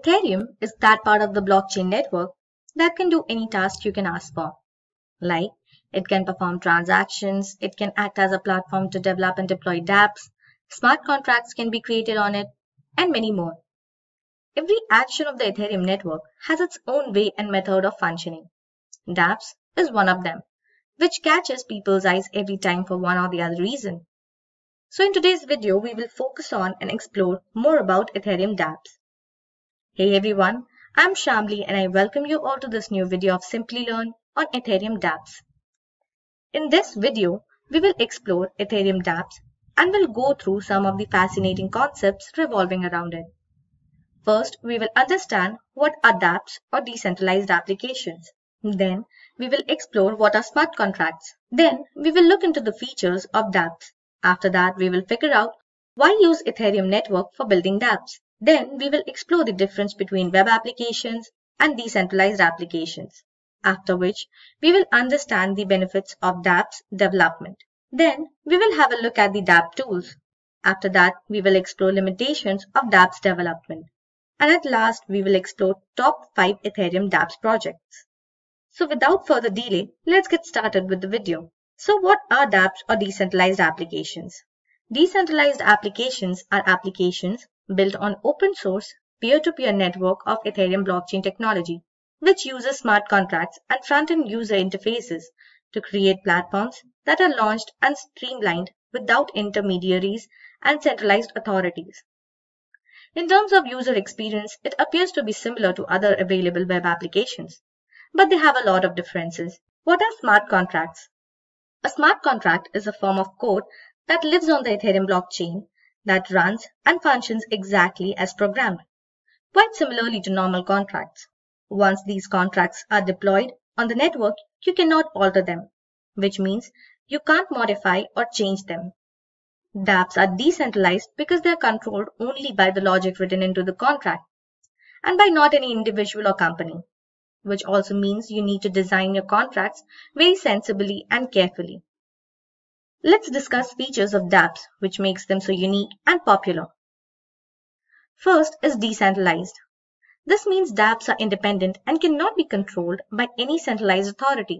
Ethereum is that part of the blockchain network that can do any task you can ask for. Like, it can perform transactions, it can act as a platform to develop and deploy dApps, smart contracts can be created on it, and many more. Every action of the Ethereum network has its own way and method of functioning. dApps is one of them, which catches people's eyes every time for one or the other reason. So in today's video, we will focus on and explore more about Ethereum dApps. Hey everyone, I'm Shamli and I welcome you all to this new video of Simply Learn on Ethereum dApps. In this video, we will explore Ethereum dApps and will go through some of the fascinating concepts revolving around it. First, we will understand what are dApps or decentralized applications. Then, we will explore what are smart contracts. Then, we will look into the features of dApps. After that, we will figure out why use Ethereum network for building dApps. Then, we will explore the difference between web applications and decentralized applications. After which, we will understand the benefits of dApps development. Then, we will have a look at the dApp tools. After that, we will explore limitations of dApps development. And at last, we will explore top 5 Ethereum dApps projects. So without further delay, let's get started with the video. So what are dApps or decentralized applications? Decentralized applications are applications built on open source peer-to-peer network of Ethereum blockchain technology, which uses smart contracts and front-end user interfaces to create platforms that are launched and streamlined without intermediaries and centralized authorities. In terms of user experience, it appears to be similar to other available web applications, but they have a lot of differences. What are smart contracts? A smart contract is a form of code that lives on the Ethereum blockchain that runs and functions exactly as programmed, quite similarly to normal contracts. Once these contracts are deployed on the network, you cannot alter them, which means you can't modify or change them. dApps are decentralized because they are controlled only by the logic written into the contract and by not any individual or company, which also means you need to design your contracts very sensibly and carefully. Let's discuss features of dApps which makes them so unique and popular. First is decentralized. This means dApps are independent and cannot be controlled by any centralized authority.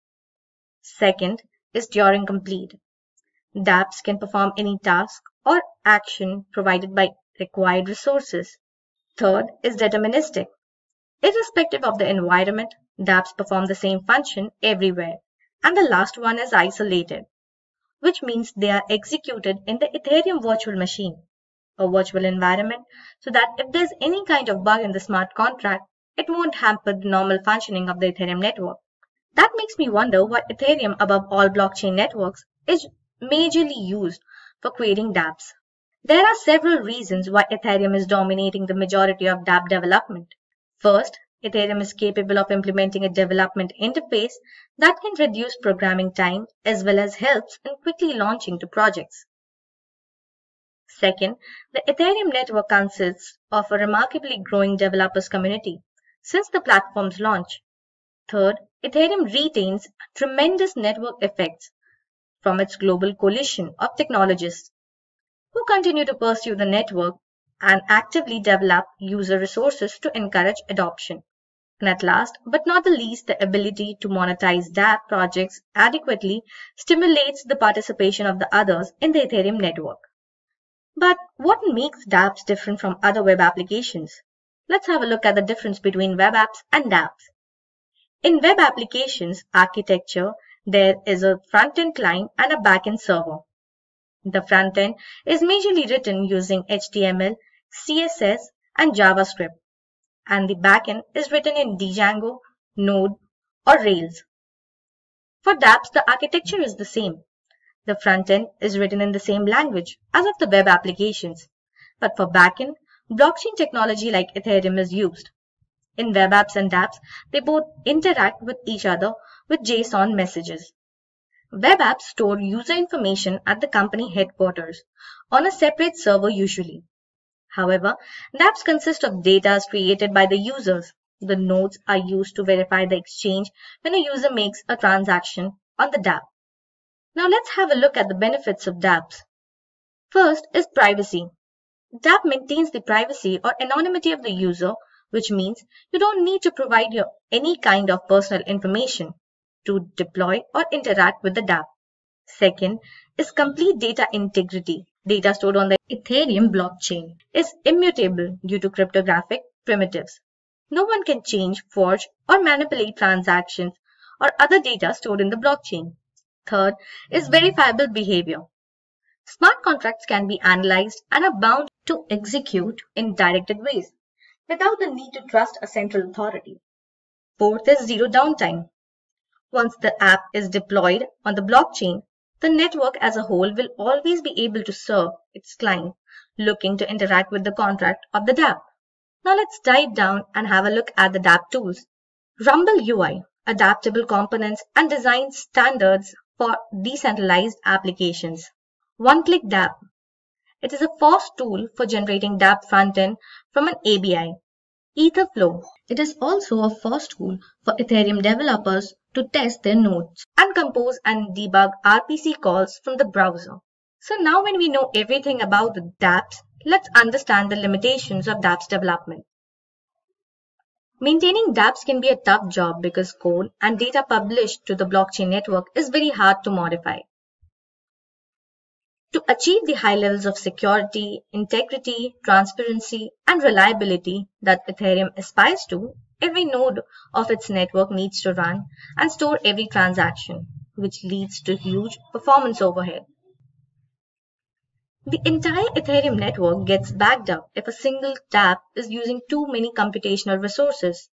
Second is Turing complete. dApps can perform any task or action provided by required resources. Third is deterministic. Irrespective of the environment, dApps perform the same function everywhere. And the last one is isolated, which means they are executed in the Ethereum virtual machine, a virtual environment, so that if there's any kind of bug in the smart contract, it won't hamper the normal functioning of the Ethereum network. That makes me wonder why Ethereum, above all blockchain networks, is majorly used for creating dApps. There are several reasons why Ethereum is dominating the majority of dApp development. First, Ethereum is capable of implementing a development interface that can reduce programming time as well as helps in quickly launching to projects. Second, the Ethereum network consists of a remarkably growing developers community since the platform's launch. Third, Ethereum retains tremendous network effects from its global coalition of technologists who continue to pursue the network and actively develop user resources to encourage adoption. And at last, but not the least, the ability to monetize dApp projects adequately stimulates the participation of the others in the Ethereum network. But what makes dApps different from other web applications? Let's have a look at the difference between web apps and dApps. In web applications architecture, there is a front-end client and a back-end server. The front-end is majorly written using HTML, CSS, and JavaScript, and the back-end is written in Django, Node, or Rails. For dApps, the architecture is the same. The front-end is written in the same language as of the web applications, but for back-end, blockchain technology like Ethereum is used. In web apps and dApps, they both interact with each other with JSON messages. Web apps store user information at the company headquarters on a separate server usually. However, dApps consist of data created by the users. The nodes are used to verify the exchange when a user makes a transaction on the dApp. Now let's have a look at the benefits of dApps. First is privacy. dApp maintains the privacy or anonymity of the user which means you don't need to provide any kind of personal information to deploy or interact with the dApp. Second is complete data integrity. Data stored on the Ethereum blockchain is immutable due to cryptographic primitives. No one can change, forge, or manipulate transactions or other data stored in the blockchain. Third is verifiable behavior. Smart contracts can be analyzed and are bound to execute in directed ways without the need to trust a central authority. Fourth is zero downtime. Once the app is deployed on the blockchain, the network as a whole will always be able to serve its client looking to interact with the contract of the dApp. Now let's dive down and have a look at the dApp tools. Rumble UI, adaptable components and design standards for decentralized applications. One-click dApp. It is a fast tool for generating dApp frontend from an ABI. Etherflow. It is also a fast tool for Ethereum developers to test their nodes and compose and debug RPC calls from the browser. So now when we know everything about the dApps, let's understand the limitations of dApps development. Maintaining dApps can be a tough job because code and data published to the blockchain network is very hard to modify. To achieve the high levels of security, integrity, transparency, and reliability that Ethereum aspires to, every node of its network needs to run and store every transaction, which leads to huge performance overhead. The entire Ethereum network gets backed up if a single dApp is using too many computational resources.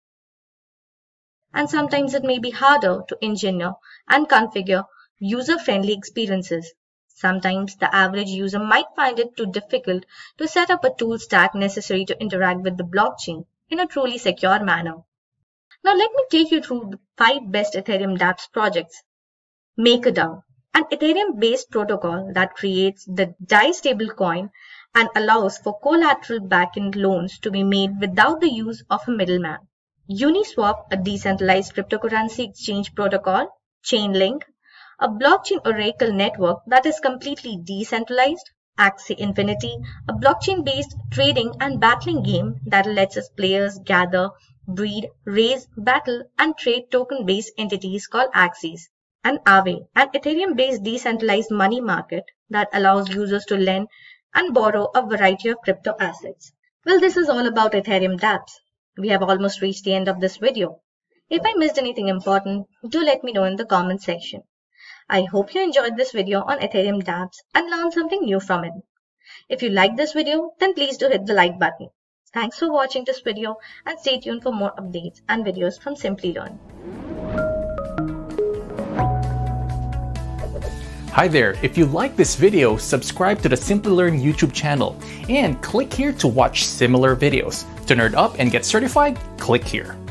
And sometimes it may be harder to engineer and configure user-friendly experiences. Sometimes the average user might find it too difficult to set up a tool stack necessary to interact with the blockchain in a truly secure manner. Now let me take you through the 5 best Ethereum dApps projects. MakerDAO, an Ethereum-based protocol that creates the DAI stablecoin and allows for collateral backend loans to be made without the use of a middleman. Uniswap, a decentralized cryptocurrency exchange protocol. Chainlink, a blockchain oracle network that is completely decentralized. Axie Infinity, a blockchain-based trading and battling game that lets its players gather, breed, raise, battle, and trade token-based entities called Axies. And Aave, an Ethereum-based decentralized money market that allows users to lend and borrow a variety of crypto assets. Well, this is all about Ethereum dApps. We have almost reached the end of this video. If I missed anything important, do let me know in the comment section. I hope you enjoyed this video on Ethereum dApps and learned something new from it. If you liked this video, then please do hit the like button. Thanks for watching this video and stay tuned for more updates and videos from Simplilearn. Hi there, if you like this video, subscribe to the Simplilearn YouTube channel and click here to watch similar videos. To nerd up and get certified, click here.